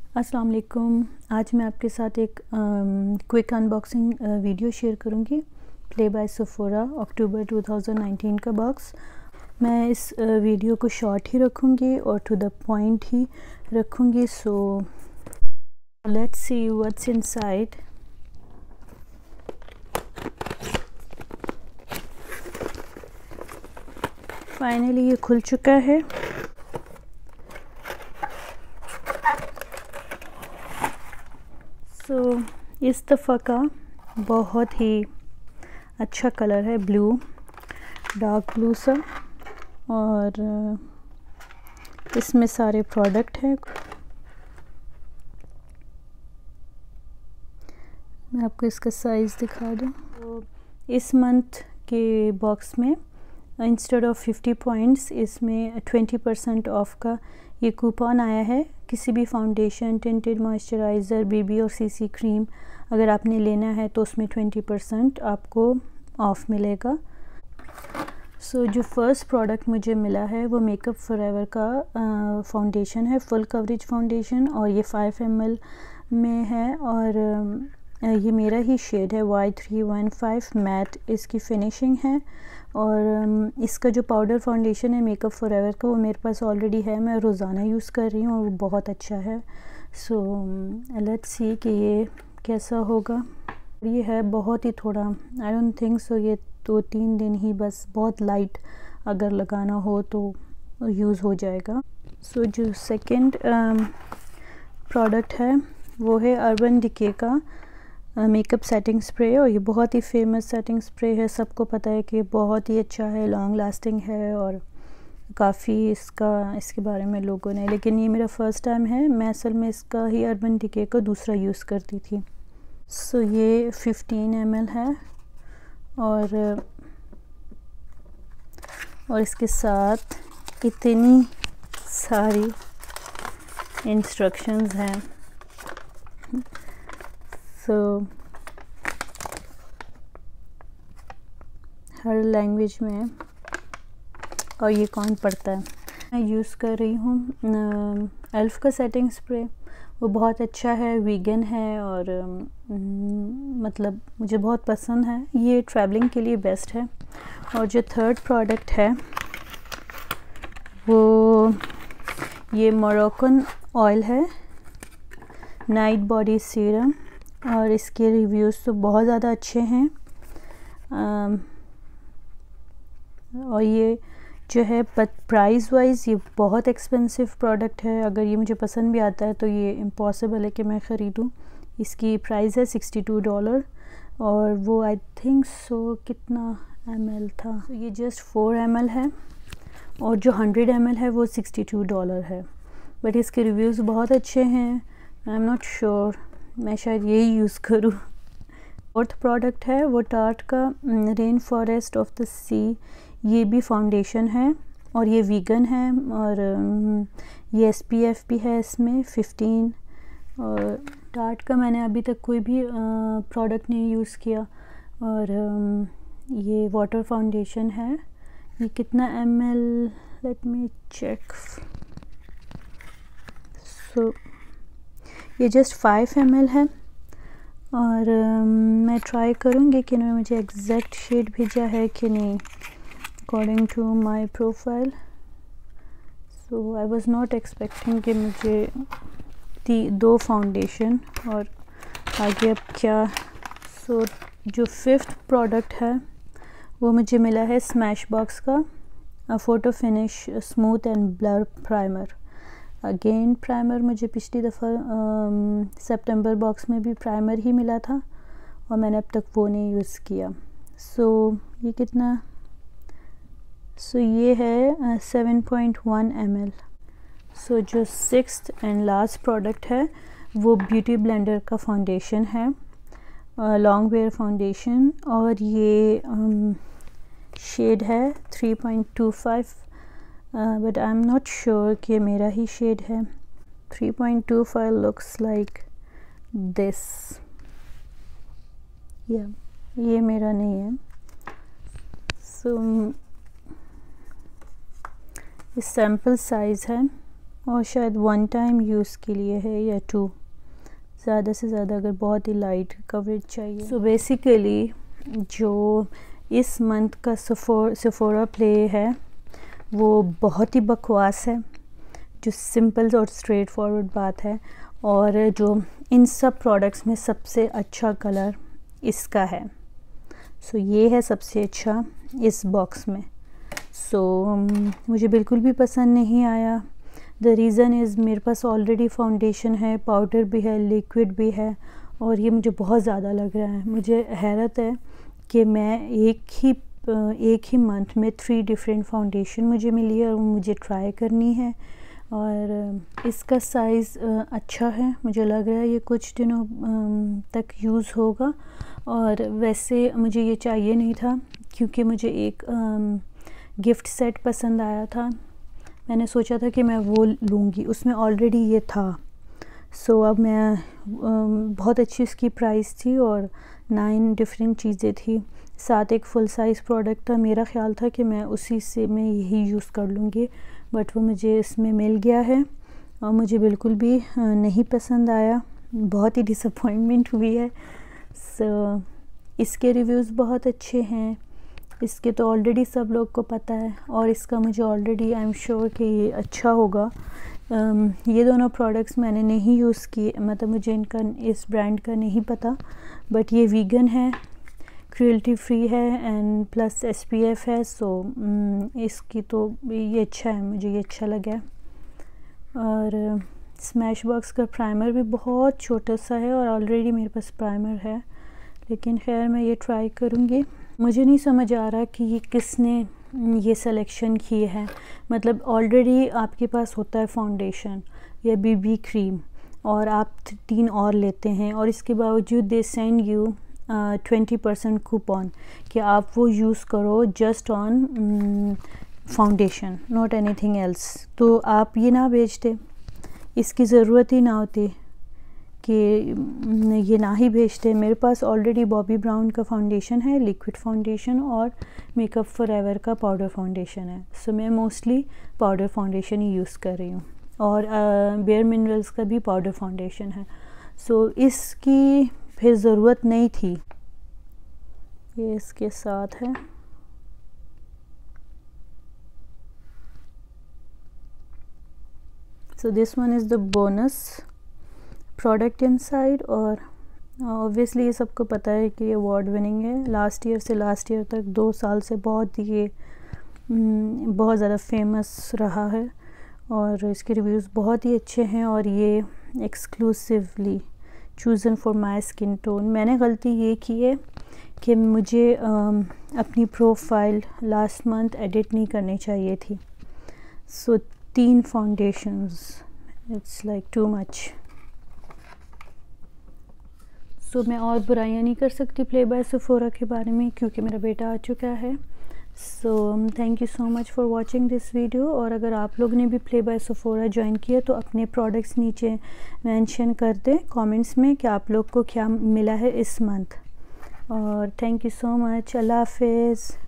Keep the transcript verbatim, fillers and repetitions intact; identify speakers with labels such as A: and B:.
A: अस्सलाम वालेकुम। आज मैं आपके साथ एक क्विक अनबॉक्सिंग वीडियो शेयर करूंगी। Play by Sephora October two thousand nineteen का बॉक्स। मैं इस वीडियो को शॉर्ट ही रखूंगी और टू द पॉइंट ही रखूंगी। So let's see what's inside. Finally ये खुल चुका है। सो so, इस दफ़ा का बहुत ही अच्छा कलर है, ब्लू, डार्क ब्लू सा, और इसमें सारे प्रोडक्ट हैं। मैं आपको इसका साइज़ दिखा दूँ। तो इस मंथ के बॉक्स में इंस्टेड ऑफ फिफ्टी पॉइंट्स इसमें ट्वेंटी परसेंट ऑफ का ये कूपन आया है। किसी भी फाउंडेशन, टिंटेड मॉइस्चराइज़र, बीबी और सीसी क्रीम अगर आपने लेना है तो उसमें ट्वेंटी परसेंट आपको ऑफ़ मिलेगा। सो so, जो फ़र्स्ट प्रोडक्ट मुझे मिला है वो मेकअप फॉरएवर का फाउंडेशन है, फुल कवरेज फाउंडेशन, और ये फाइव एम एल में है और ये मेरा ही शेड है, Y three one five matte इसकी फिनिशिंग है। और इसका जो पाउडर फाउंडेशन है मेकअप फॉरएवर का वो मेरे पास ऑलरेडी है, मैं रोज़ाना यूज़ कर रही हूँ और वो बहुत अच्छा है। सो लेट्स सी कि ये कैसा होगा। ये है बहुत ही थोड़ा, आई डोंट थिंक सो ये दो तीन दिन ही बस, बहुत लाइट अगर लगाना हो तो यूज़ हो जाएगा। सो so, जो सेकंड प्रोडक्ट है वो है अर्बन डिके का मेकअप सेटिंग स्प्रे, और ये बहुत ही फेमस सेटिंग स्प्रे है। सबको पता है कि बहुत ही अच्छा है, लॉन्ग लास्टिंग है और काफ़ी इसका इसके बारे में लोगों ने, लेकिन ये मेरा फ़र्स्ट टाइम है। मैं असल में इसका ही अर्बन डिके का दूसरा यूज़ करती थी। सो so, ये फिफ्टीन एम एल है और और इसके साथ इतनी सारी इंस्ट्रक्शंस हैं। सो so, हर लैंग्वेज में, और ये कौन पढ़ता है। मैं यूज़ कर रही हूँ एल्फ का सेटिंग स्प्रे, वो बहुत अच्छा है, वीगन है और न, मतलब मुझे बहुत पसंद है। ये ट्रैवलिंग के लिए बेस्ट है। और जो थर्ड प्रोडक्ट है वो ये मोरक्कन ऑयल है, नाइट बॉडी सीरम, और इसके रिव्यूज़ तो बहुत ज़्यादा अच्छे हैं। आ, और ये जो है प्राइस वाइज ये बहुत एक्सपेंसिव प्रोडक्ट है। अगर ये मुझे पसंद भी आता है तो ये इम्पॉसिबल है कि मैं ख़रीदूँ। इसकी प्राइस है सिक्सटी टू डॉलर और वो आई थिंक सो कितना एम एल था, तो ये जस्ट फोर एम एल है, और जो हंड्रेड एम एल है वो सिक्सटी टू डॉलर है। बट इसके रिव्यूज़ बहुत अच्छे हैं। आई एम नॉट श्योर, मैं शायद यही यूज़ करूँ। फोर्थ प्रोडक्ट है वो टार्ट का rain forest of the sea, ये भी फाउंडेशन है और ये वीगन है, और ये एस पी एफ भी है इसमें फिफ्टीन। और टार्ट का मैंने अभी तक कोई भी प्रोडक्ट नहीं यूज़ किया। और ये वाटर फाउंडेशन है। ये कितना M L, let me check. So ये जस्ट फाइव एम एल है, और um, मैं ट्राई करूँगी कि इन्होंने मुझे एग्जैक्ट शेड भेजा है कि नहीं according to my profile. So I was not expecting कि मुझे ती दो फाउंडेशन और आगे अब क्या। सो so, जो फिफ्थ प्रोडक्ट है वो मुझे मिला है स्मैश बॉक्स का photo finish smooth and blur primer. Again primer मुझे पिछली दफ़ा सितंबर बॉक्स में भी प्राइमर ही मिला था और मैंने अब तक वो नहीं यूज़ किया। सो so, ये कितना, सो so, ये है seven point one M L. So जो सिक्स्थ एंड लास्ट प्रोडक्ट है वो ब्यूटी ब्लेंडर का फाउंडेशन है, लॉन्ग वेयर फाउंडेशन, और ये शेड um, है three point two five, but I am not sure कि मेरा ही शेड है। Three point two five looks like this, या ये मेरा नहीं है। सो so, ये सैम्पल साइज़ है और शायद वन टाइम यूज़ के लिए है या टू, ज़्यादा से ज़्यादा अगर बहुत ही लाइट कवरेज चाहिए। सो बेसिकली जो इस मंथ का सेफोरा सेफोरा प्ले है वो बहुत ही बकवास है, जो सिंपल और स्ट्रेट फॉरवर्ड बात है, और जो इन सब प्रोडक्ट्स में सबसे अच्छा कलर इसका है। सो so, ये है सबसे अच्छा इस बॉक्स में। सो so, मुझे बिल्कुल भी पसंद नहीं आया। द रीज़न इज़ मेरे पास ऑलरेडी फाउंडेशन है, पाउडर भी है, लिक्विड भी है, और ये मुझे बहुत ज़्यादा लग रहा है। मुझे हैरत है कि मैं एक ही एक ही मंथ में थ्री डिफरेंट फाउंडेशन मुझे मिली है और मुझे ट्राई करनी है। और इसका साइज़ अच्छा है, मुझे लग रहा है ये कुछ दिनों तक यूज़ होगा। और वैसे मुझे ये चाहिए नहीं था क्योंकि मुझे एक गिफ्ट सेट पसंद आया था, मैंने सोचा था कि मैं वो लूँगी, उसमें ऑलरेडी ये था। सो so, अब मैं बहुत अच्छी उसकी प्राइस थी और नाइन डिफरेंट चीज़ें थी, साथ एक फुल साइज़ प्रोडक्ट था। मेरा ख्याल था कि मैं उसी से मैं यही यूज़ कर लूँगी, बट वो मुझे इसमें मिल गया है और मुझे बिल्कुल भी नहीं पसंद आया, बहुत ही डिसअपॉइंटमेंट हुई है। सो so, इसके रिव्यूज़ बहुत अच्छे हैं, इसके तो ऑलरेडी सब लोग को पता है, और इसका मुझे ऑलरेडी आई एम श्योर कि ये अच्छा होगा। um, ये दोनों प्रोडक्ट्स मैंने नहीं यूज़ किए, मतलब मुझे इनका इस ब्रांड का नहीं पता, बट ये वीगन है, क्रुएल्टी फ्री है and plus S P F है। सो so, इसकी तो ये अच्छा है, मुझे ये अच्छा लगा। और स्मैश बॉक्स का प्राइमर भी बहुत छोटा सा है और ऑलरेडी मेरे पास प्राइमर है, लेकिन खैर मैं ये ट्राई करूँगी। मुझे नहीं समझ आ रहा कि ये किसने ये सिलेक्शन की है, मतलब ऑलरेडी आपके पास होता है फाउंडेशन या बीबी क्रीम और आप तीन और लेते हैं, और इसके बावजूद they send you twenty percent coupon कि आप वो यूज़ करो just on foundation, not anything else. तो आप ये ना बेचते, इसकी ज़रूरत ही ना होती कि ये ना ही भेजते। मेरे पास ऑलरेडी बॉबी ब्राउन का फाउंडेशन है, लिक्विड फाउंडेशन, और मेकअप फॉरएवर का पाउडर फाउंडेशन है। सो मैं मोस्टली पाउडर फाउंडेशन ही यूज़ कर रही हूँ, और बेयर मिनरल्स का भी पाउडर फाउंडेशन है। सो इसकी फिर ज़रूरत नहीं थी। ये इसके साथ है, so this one is the bonus product inside. और ऑब्वियसली ये सबको पता है कि ये अवार्ड विनिंग है, लास्ट ईयर से लास्ट ईयर तक दो साल से बहुत ये बहुत ज़्यादा फेमस रहा है, और इसके रिव्यूज़ बहुत ही अच्छे हैं, और ये exclusively chosen for my skin tone. मैंने गलती ये की है कि मुझे आ, अपनी प्रोफाइल लास्ट मंथ एडिट नहीं करनी चाहिए थी। सो so, तीन foundations, it's like too much. So so, मैं और बुराइयां नहीं कर सकती प्ले बाय सेफोरा के बारे में, क्योंकि मेरा बेटा आ चुका है। So thank you so much for watching this video. और अगर आप लोग ने भी प्ले बाय सेफोरा ज्वाइन किया तो अपने प्रोडक्ट्स नीचे मेंशन कर दें कमेंट्स में कि आप लोग को क्या मिला है इस मंथ। और thank you so much, Allah हाफिज़।